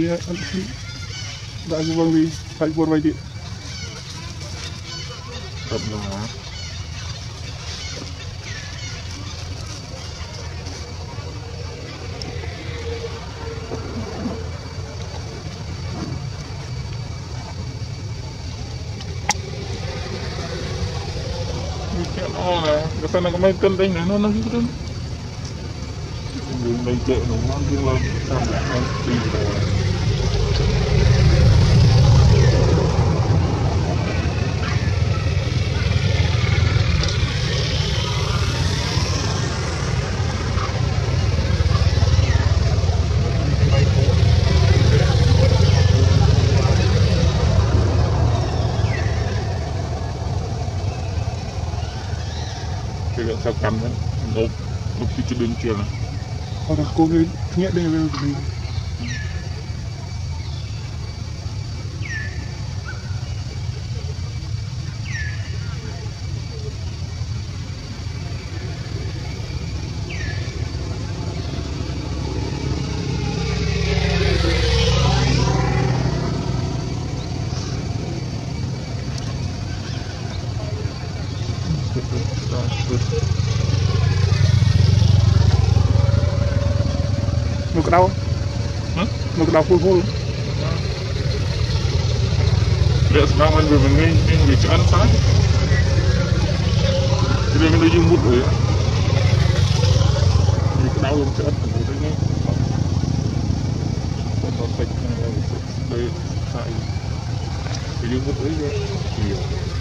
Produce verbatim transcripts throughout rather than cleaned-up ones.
đã cứ vâng đi phải buồn vay điện tập nó oh này, cái phần này có mấy cân đây này nó nó cái đường đây chợ nó ngon riêng lên, sao lại nó đi rồi. Cái sao cầm đấy, ngộp, ngộp đi trên đường trường này. Hoặc là cô cái nghĩa đây là gì? Một cái đau, hả? Một cái đau phun phun. Để sao mình vừa mình nghe nghe người cho ăn sáng. Cái này mình đi dùng bút rồi á. Cái đau luôn cho ăn rồi đấy nhé. Nó sạch đây sai. Cái dùng bút ấy nhiều.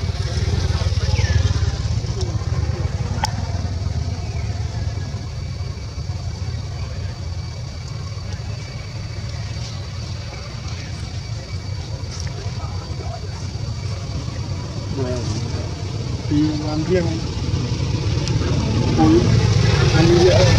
Thì làm riêng ôi ăn như vậy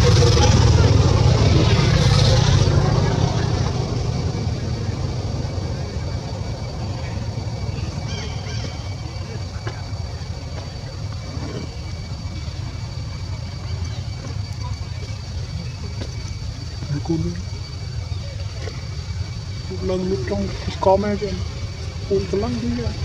cô đi lần lúc trong có mấy cái ôn cái lăng thế vậy.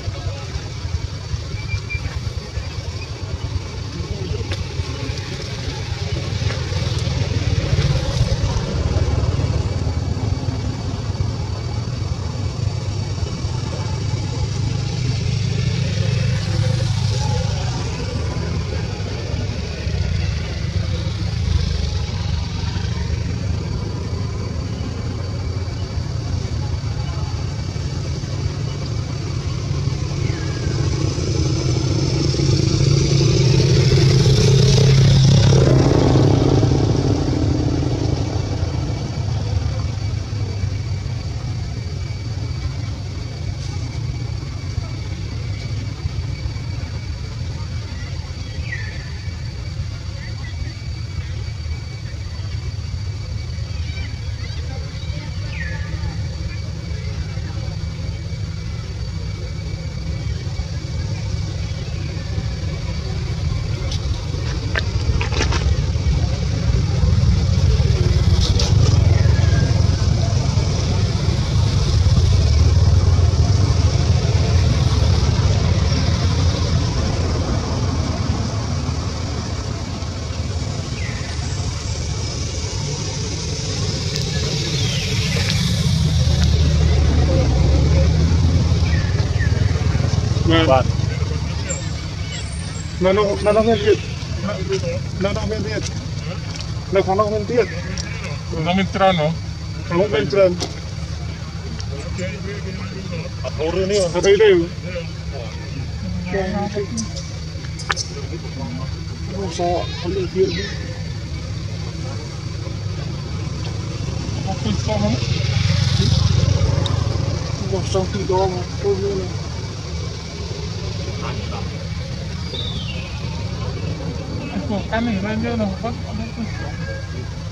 Vâng. Nó nó nó nó viên Việt. Nó nó viên Việt. Nó không nó viên Việt. Nó viên trơn hả? Nó viên trơn. Ở đây này, ở đây đều. Không sao, không được chuyện đi. Không có sao không? Không sao khi đó mà tôi như này. Cái này lên cho nó bắt nó